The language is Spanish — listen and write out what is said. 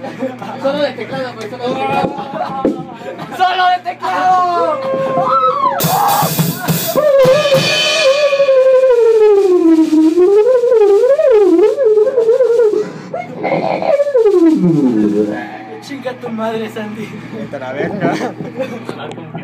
Solo de teclado, pues, solo de teclado. ¡Solo de teclado! Chinga tu madre, Sandy. Vete a la verga.